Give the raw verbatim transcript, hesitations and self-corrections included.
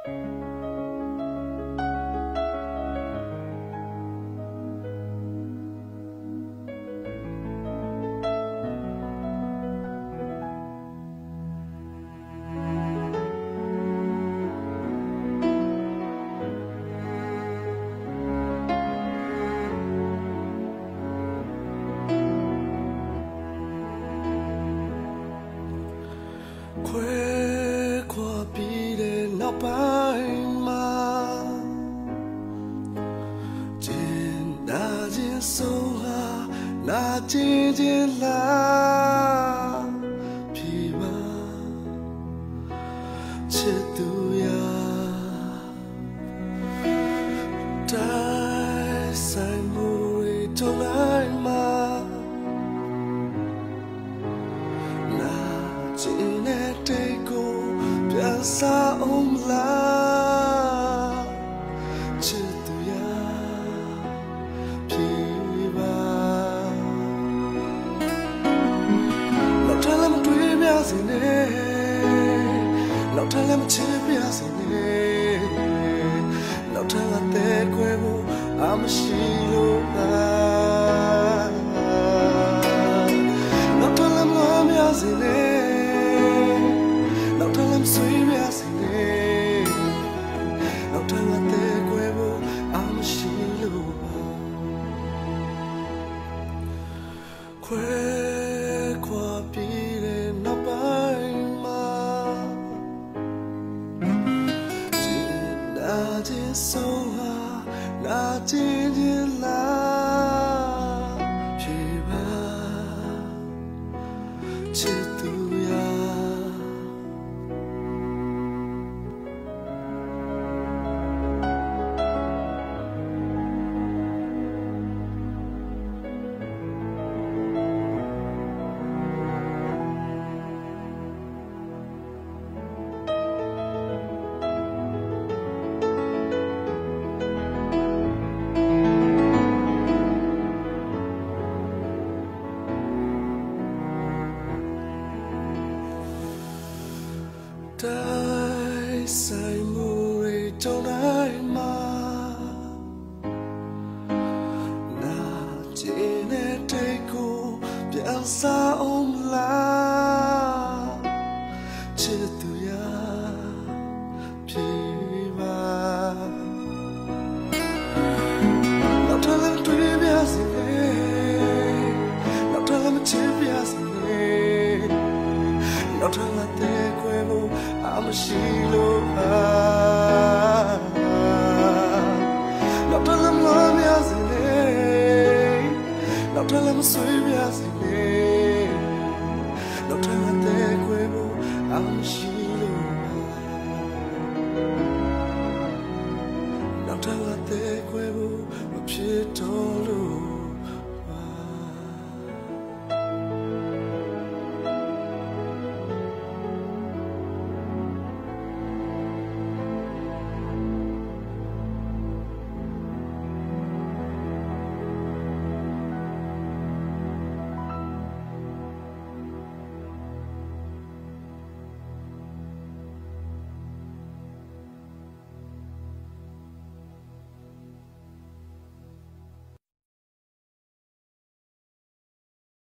ခွဲခွာပြီးတဲ့နောက်ပိုင်းမှာကျင်နာခြင်းဆုံးဟာနာကျင်ခြင်းလားပြေပါချစ်သူရာတိုင်းဆိုင်မှုတွေတုံးလိုက်မှာsa om la chit tu ya pi ba lo tha lam twi pya sin ne lo tha lam chi pya sin ne lo tha la te kwe bo am shi lo ba lo tha lam lo mya sin ne lo tha lam suiခွဲခွာပြီးတဲ့နောက်ပိုင်းမှာကျင်နာခြင်းဆုံးဟာနာကျင်ခြင်းလားပြေပါချစ်သူရာတိုင်းဆိုင်မှုတွေတုံးတိုင်းမှာနာကျင်တဲ့တိတ်ကိုပြန်စားအောင်လားချစ်သူရာပြေပါနောက်ထပ်လည်းတွေ့ပြစေနောက်ထပ်လည်းမချစ်ပြစေနောက်ထပ်လည်းတဲ့ခွဲဖို့I'm a shilo Not tell them love me as in it Not tell them sweet me as in it Not tell them they quavo I'm a shilo